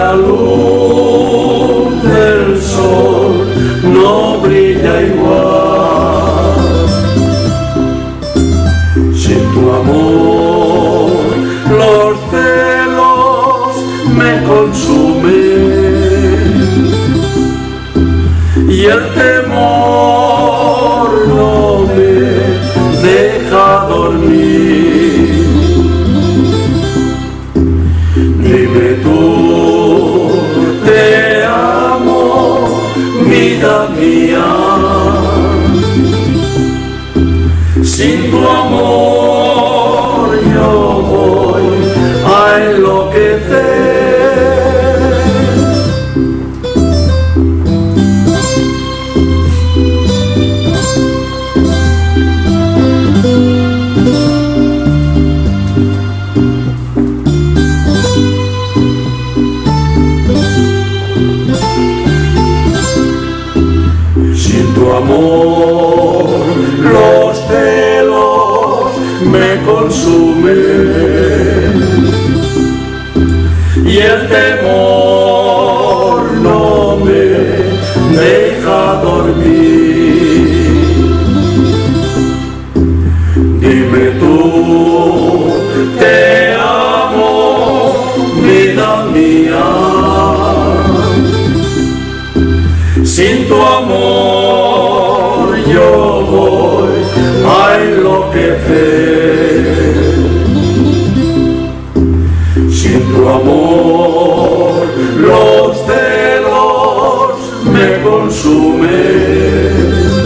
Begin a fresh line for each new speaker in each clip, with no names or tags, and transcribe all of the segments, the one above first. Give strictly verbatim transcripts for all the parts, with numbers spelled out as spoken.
la luz del sol no brilla igual. Sin tu amor los celos me consumen y el temor no me deja dormir. Dime tú, te amo, vida mía. Sin tu amor yo voy a enloquecer. Sin tu amor los celos me consumen y el temor no me deja dormir. Dime tú, te amo, vida mía. Sin tu amor yo voy a enloquecer. Sin tu amor los celos me consumen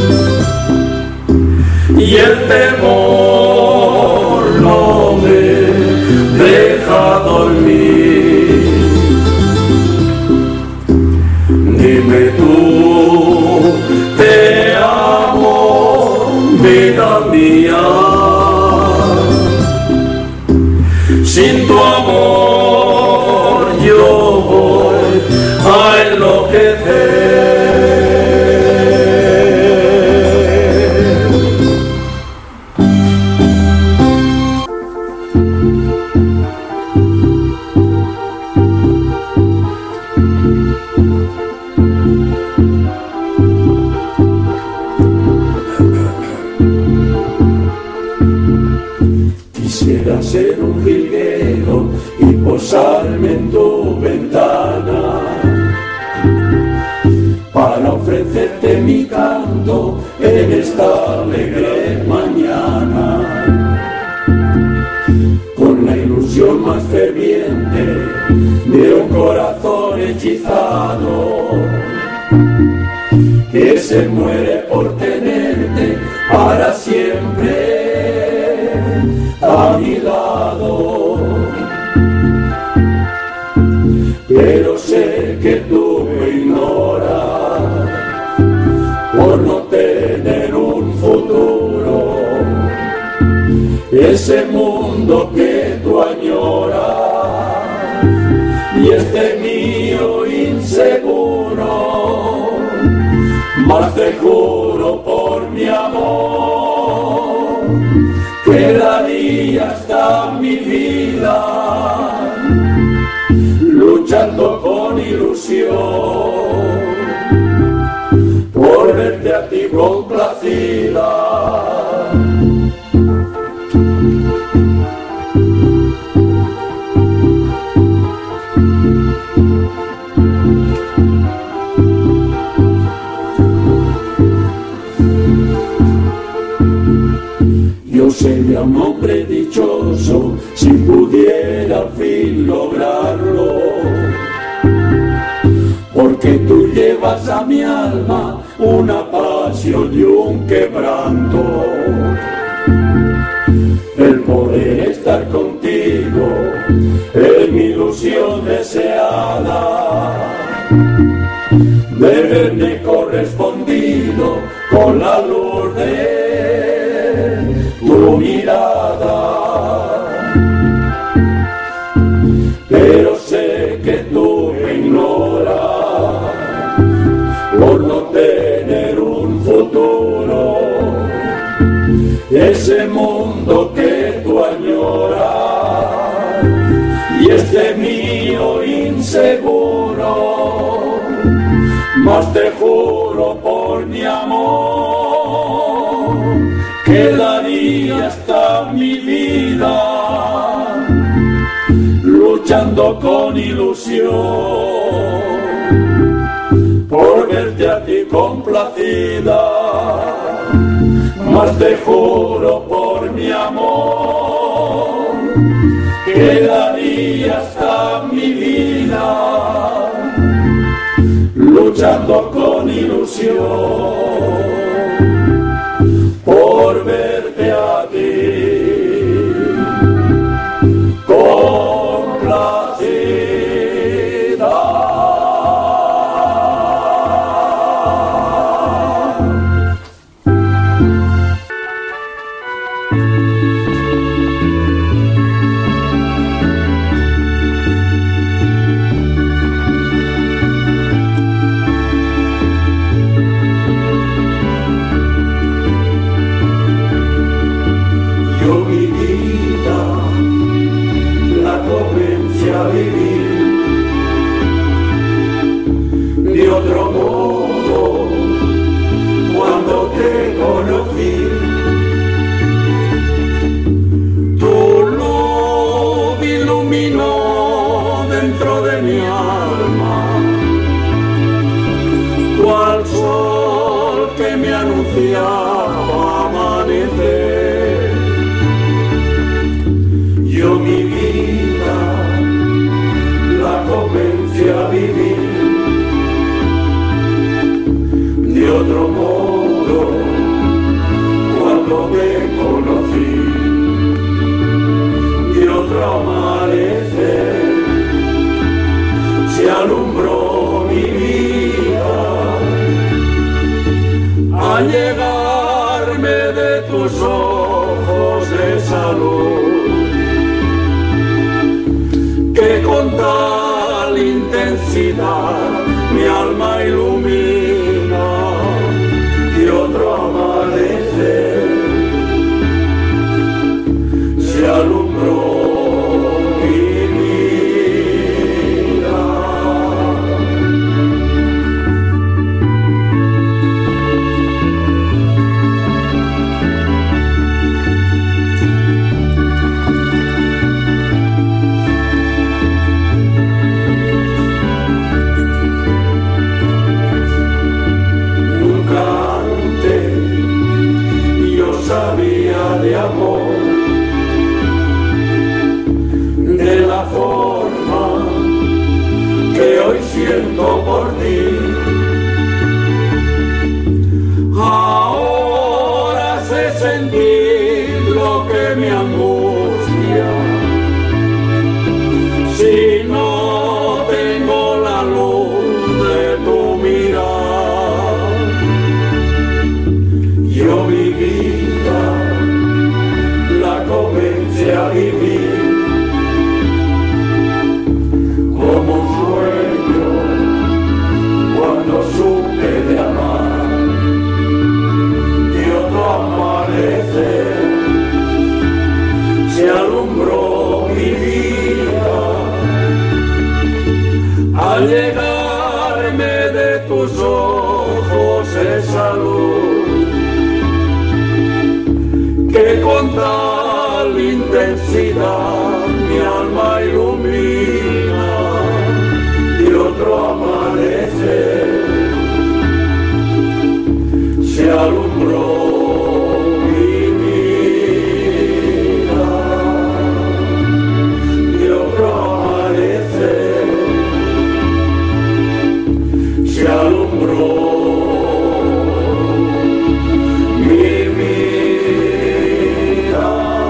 y el temor no me deja dormir. Dime tú, te amo, vida mía. Sin tu amor yo voy a enloquecer. Quisiera ser un jilguero y posarme en tu ventana para ofrecerte mi canto en esta alegre mañana, con la ilusión más ferviente de un corazón hechizado que se muere por tenerte para siempre a mi lado. Pero sé que tú me ignoras por no tener un futuro, ese mundo que tú añoras y este mío inseguro. Mas te juro por mi amor que daría hasta mi vida luchando con ilusión por verte a ti complacida. Yo sería un hombre dichoso si pudiera al fin lograrlo, porque tú llevas a mi alma una pasión y un quebranto. El poder estar contigo es mi ilusión deseada, de verme correspondido con la luz de tu mirada. Pero sé que tú me ignoras por no tener un futuro, ese mundo que tú añoras y este mío inseguro. mas te juro por mi amor que daría hasta mi vida luchando con ilusión por verte a ti complacida, mas te juro por mi amor que daría hasta mi vida luchando con ilusión por verte a ti complacida. Yo mi vida la comencé a vivir de otro modo cuando te conocí. Tu luz iluminó dentro de mi alma, cual sol que me anunciaba amanecer. Yo mi vida la comencé a vivir de otro modo cuando te conocí, de otro amanecer se alumbró mi vida al llegarme de tus ojos esa luz que con tal intensidad mi alma ilumina y otro amanecer se alumbró mi vida. De amor, de la forma que hoy siento por ti. Ahora sé sentir lo que me angustia si no tengo la luz de tu mirar. Yo mi vida la comencé a vivir como un sueño cuando supe de amar y otro amanecer se alumbró mi vida al llegarme de tus ojos esa luz que con tal intensidad mi alma ilumina y otro amanecer se alumbró mi vida y otro amanecer se alumbró mi vida.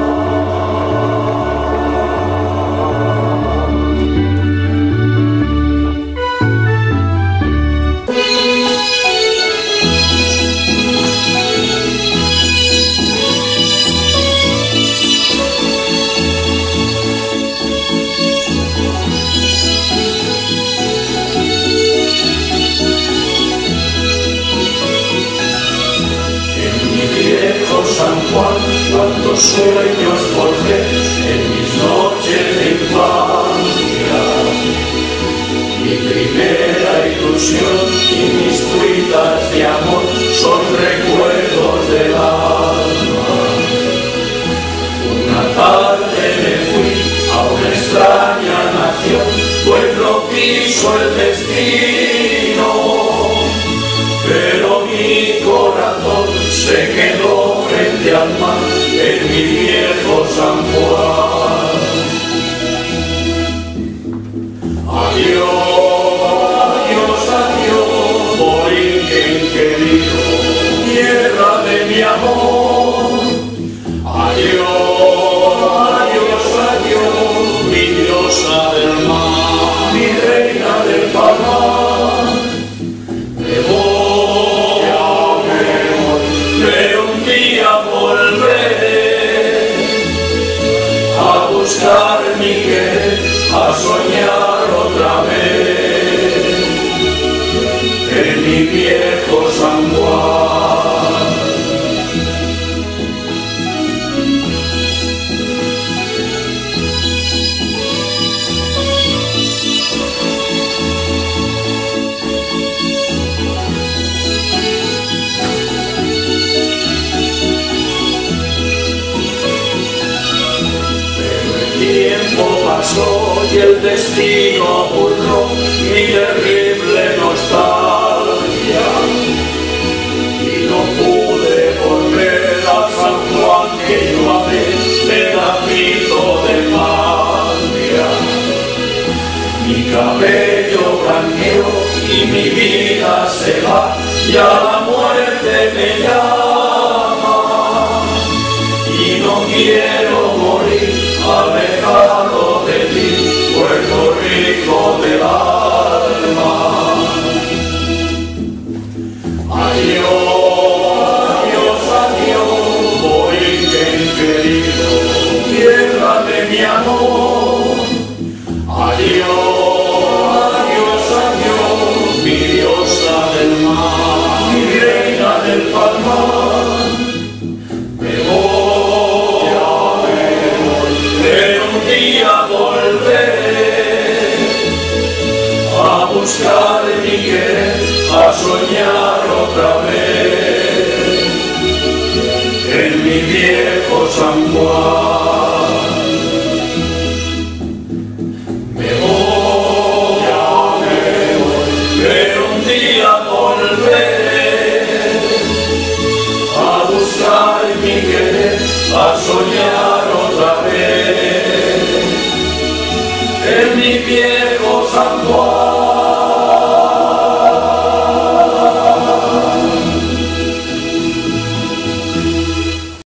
San Juan, cuántos sueños forjé en mis noches de infancia, mi primera ilusión y mi el destino, pero mi corazón se quedó frente al mar en mi viejo San Juan. Adiós, adiós, adiós, Borinquen querido, tierra de mi amor. Adiós, adiós, adiós, mi diosa del mar, mi reina del palmar. Me voy, me voy, pero un día volveré a buscar mi querer, a soñar otra vez en mi viejo San Juan. El tiempo pasó y el destino apurró mi terrible nostalgia, y no pude volver a San Juan que yo amé, pedacito de patria. Mi cabello blanqueó y mi vida se va, ya la muerte me llama, y no quiero morir alejado de ti, Puerto Rico del alma. Adiós, adiós, adiós, Borinquen querido, tierra de mi amor. Adiós, adiós, adiós, mi diosa del mar, mi reina del palmar. Me voy, me voy, pero un día volveré a buscar mi querer, a soñar otra vez en mi viejo San Juan.